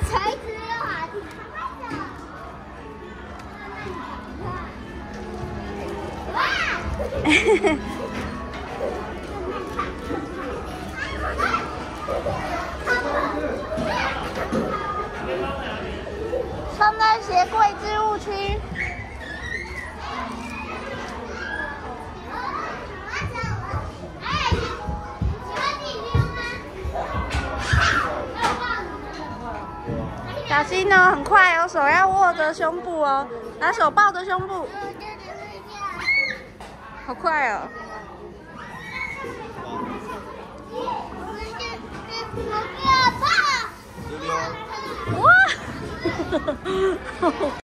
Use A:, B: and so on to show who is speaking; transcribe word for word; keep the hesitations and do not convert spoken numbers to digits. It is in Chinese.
A: 垂直滑梯。哇！圣诞鞋柜置物区。小心哦，很快哦，手要握着胸部哦，拿手抱着胸部，好快哦！哇！